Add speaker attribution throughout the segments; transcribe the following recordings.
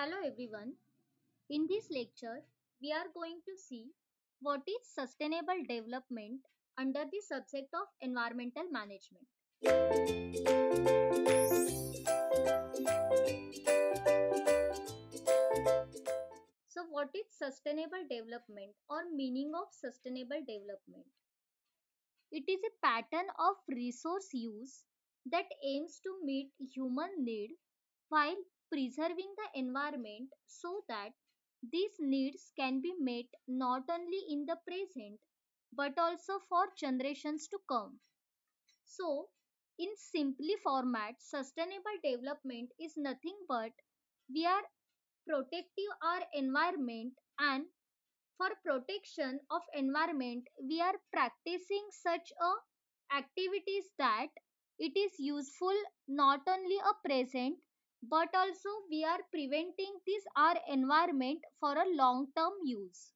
Speaker 1: Hello everyone. In this lecture, we are going to see what is sustainable development under the subject of environmental management. So, what is sustainable development or meaning of sustainable development? It is a pattern of resource use that aims to meet human need while preserving the environment so that these needs can be met not only in the present but also for generations to come. So, in simply format, sustainable development is nothing but we are protecting our environment, and for protection of environment we are practicing such activities that it is useful not only a present but also we are preventing this our environment for a long term use.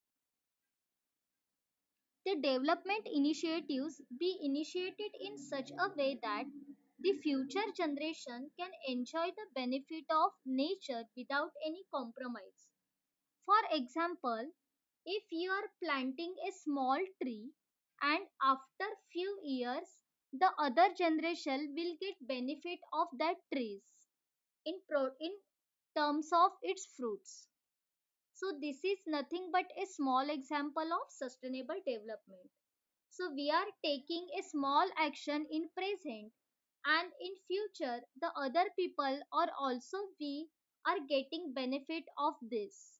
Speaker 1: The development initiatives be initiated in such a way that the future generation can enjoy the benefit of nature without any compromise. For example, if you are planting a small tree and after few years the other generation will get benefit of that trees in terms of its fruits. So this is nothing but a small example of sustainable development. So we are taking a small action in present, and in future the other people or also we are getting benefit of this.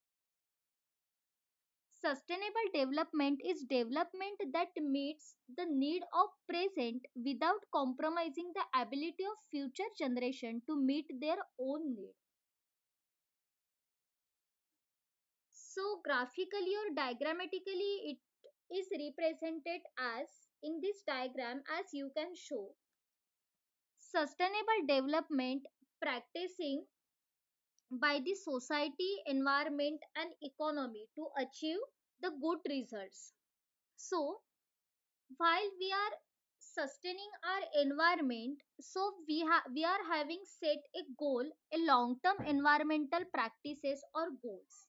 Speaker 1: Sustainable development is development that meets the need of present without compromising the ability of future generation to meet their own need. So graphically or diagrammatically it is represented as in this diagram as you can show. Sustainable development practicing by the society, environment and economy to achieve the good results. So while we are sustaining our environment, so we are having set a goal, a long term environmental practices or goals.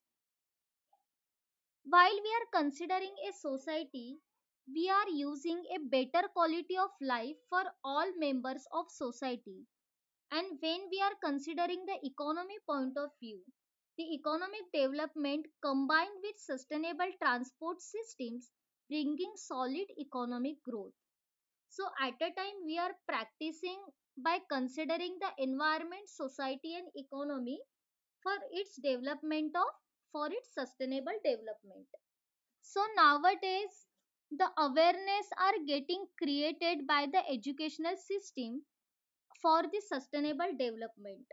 Speaker 1: While we are considering a society, we are using a better quality of life for all members of society. And when we are considering the economy point of view, the economic development combined with sustainable transport systems bringing solid economic growth. So at a time we are practicing by considering the environment, society and economy for its development of for its sustainable development. So nowadays the awareness are getting created by the educational system for the sustainable development.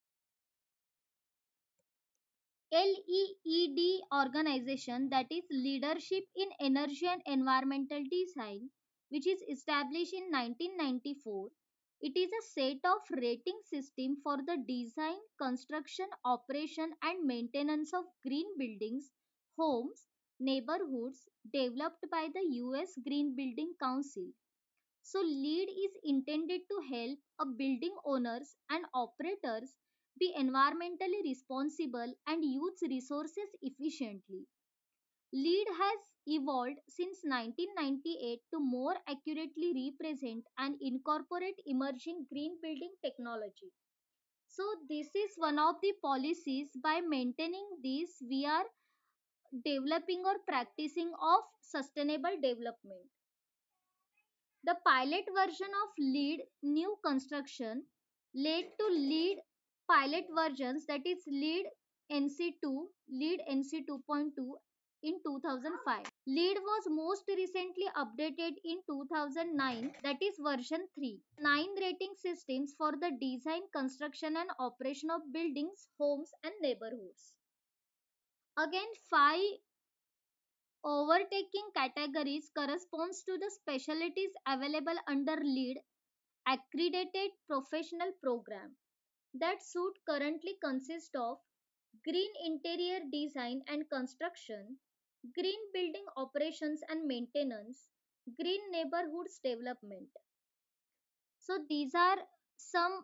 Speaker 1: LEED organization, that is Leadership in Energy and Environmental Design, which is established in 1994. It is a set of rating system for the design, construction, operation and maintenance of green buildings, homes, neighborhoods developed by the US Green Building Council. So LEED is intended to help a building owners and operators be environmentally responsible and use resources efficiently. LEED has evolved since 1998 to more accurately represent and incorporate emerging green building technology. So this is one of the policies. By maintaining this we are developing or practicing of sustainable development. The pilot version of LEED new construction led to LEED pilot versions, that is LEED NC2, LEED NC 2.2 in 2005. LEED was most recently updated in 2009, that is version 3. 9 rating systems for the design, construction and operation of buildings, homes and neighborhoods. Again, 5 overtaking categories corresponds to the specialties available under LEED accredited professional program. That suite currently consists of green interior design and construction, green building operations and maintenance, green neighborhoods development. So these are some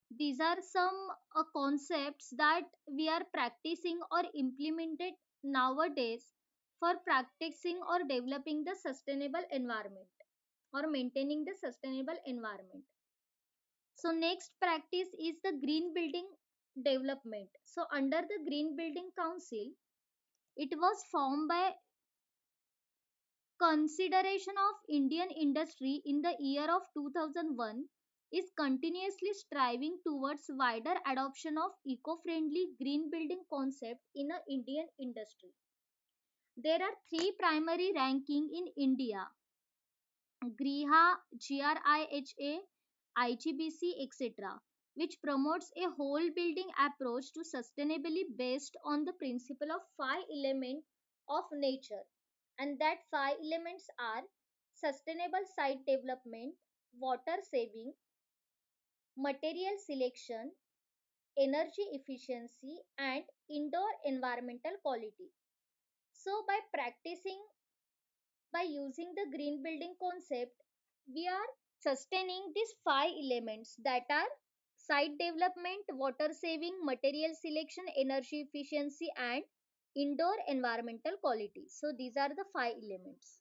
Speaker 1: These are some concepts that we are practicing or implemented nowadays for practicing or developing the sustainable environment or maintaining the sustainable environment. So next practice is the green building development. So under the Green Building Council, it was formed by consideration of Indian industry in the year of 2001, is continuously striving towards wider adoption of eco-friendly green building concept in the Indian industry. There are three primary ranking in India: GRIHA, GRIHA, IGBC, etc., which promotes a whole building approach to sustainability based on the principle of five elements of nature. And that five elements are sustainable site development, water saving, material selection, energy efficiency, and indoor environmental quality. So, by using the green building concept, we are sustaining these five elements, that are site development, water saving, material selection, energy efficiency, and indoor environmental quality. So, these are the five elements.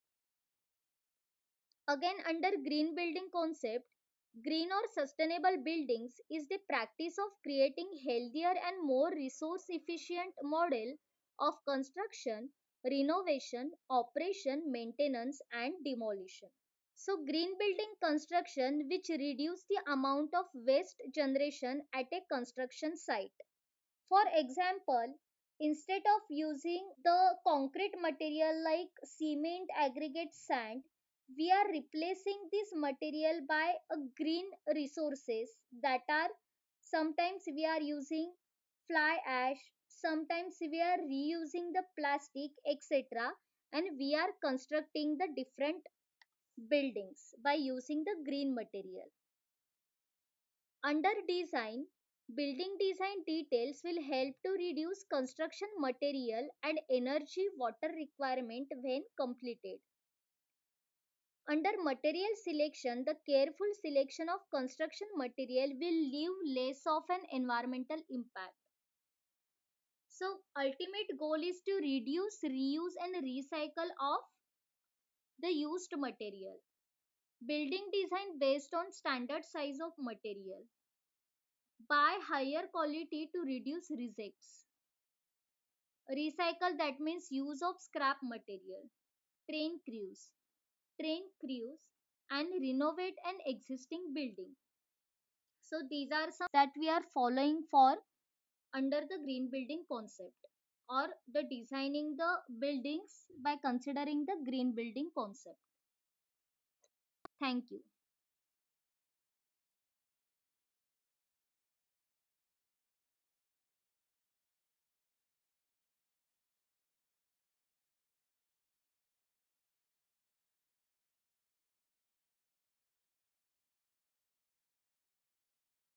Speaker 1: Again, under green building concept, green or sustainable buildings is the practice of creating healthier and more resource efficient model of construction, renovation, operation, maintenance, and demolition. So green building construction which reduce the amount of waste generation at a construction site. For example, instead of using the concrete material like cement, aggregate, sand, we are replacing this material by a green resources, that are sometimes we are using fly ash, sometimes we are reusing the plastic, etc., and we are constructing the different buildings by using the green material. Under design, building design details will help to reduce construction material and energy water requirement when completed. Under material selection, the careful selection of construction material will leave less of an environmental impact. So, ultimate goal is to reduce, reuse, and recycle of the used material. Building design based on standard size of material. Buy higher quality to reduce rejects. Recycle, that means use of scrap material. Train crews. Train crews and renovate an existing building. So these are some that we are following for under the green building concept, or the designing the buildings by considering the green building concept. Thank you.